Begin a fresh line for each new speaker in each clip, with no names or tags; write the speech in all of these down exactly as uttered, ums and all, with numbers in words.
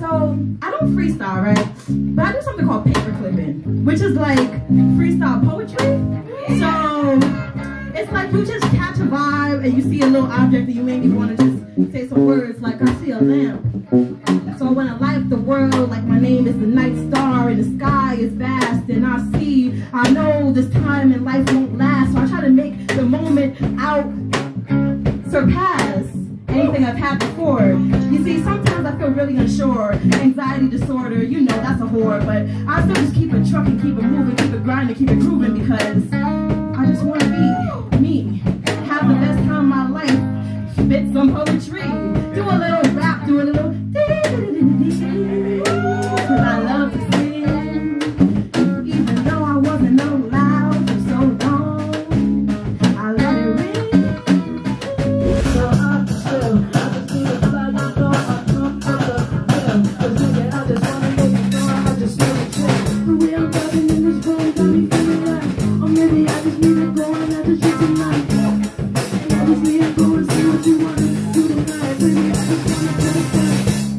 So I don't freestyle, right? But I do something called paper clipping, which is like freestyle poetry. So it's like you just catch a vibe and you see a little object that you maybe want to just say some words like, I see a lamp. So when I light the world, like my name is the night star and the sky is vast and I see, I know this time in life won't last. So I try to make the moment out surpass anything I've had before. You see, sometimes I feel really unsure, anxiety disorder, you know, that's a whore, but I still just keep it trucking, keep it moving, keep it grinding, keep it grooving because I just want to be me, have the best time of my life, spit some poetry, do a little rap, do a little because I love to sing, even though I wasn't no loud for so long, I let it ring. So I feel, I just feel it like you know I come from the hill, cause nigga, I just wanna make it know I just wanna chill. The way I'm vibing in this room got me feeling like, oh maybe I just need to go and have to shoot tonight. And I just need to go and see what you wanna do tonight, baby, I just wanna do it.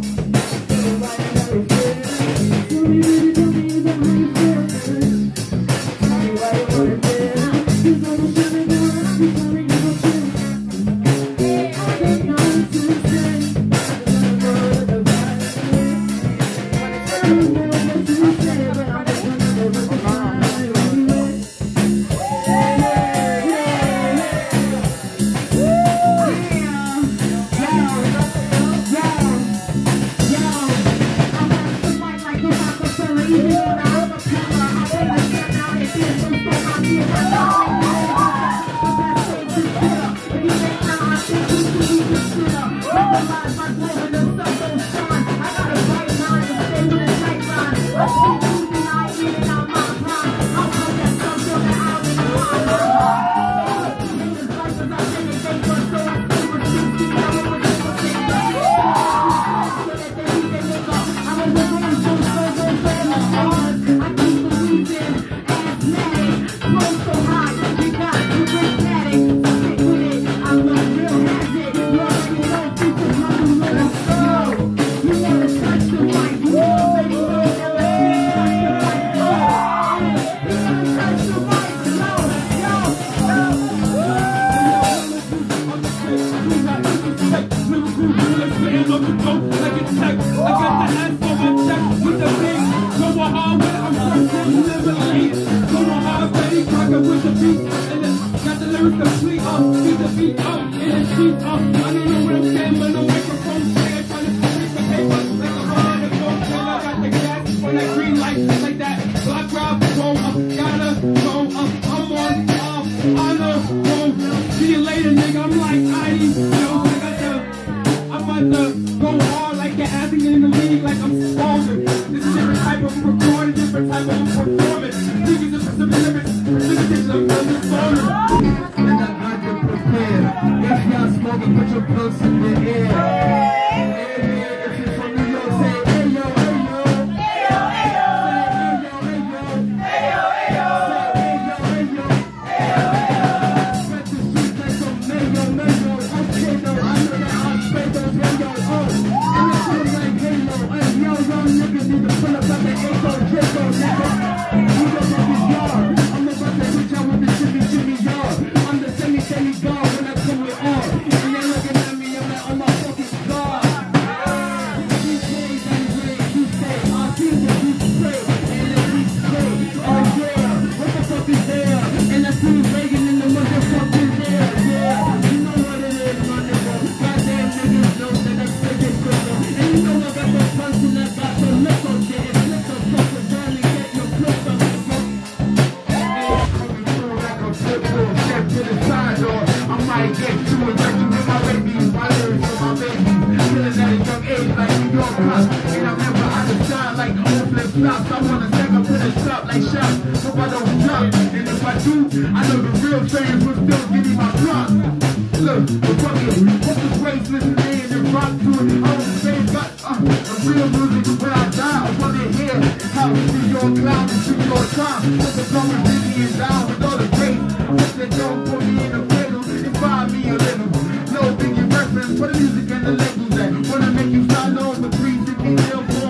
I know the real fans will still give me my props. Look, the fucking, what's the great listening and rock to it? I was saying, but, uh, the real music, when I die, I want to hear how to see your cloud and see your time. Let the drummer busy and down with all the greats. I wish they don't put me in a cradle and find me a little. No biggie reference for the music and the labels that wanna make you sign on for three sixty mil.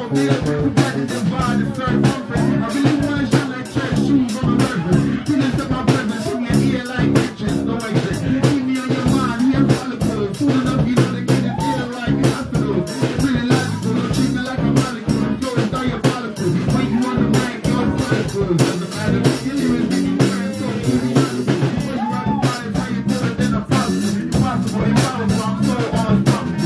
man.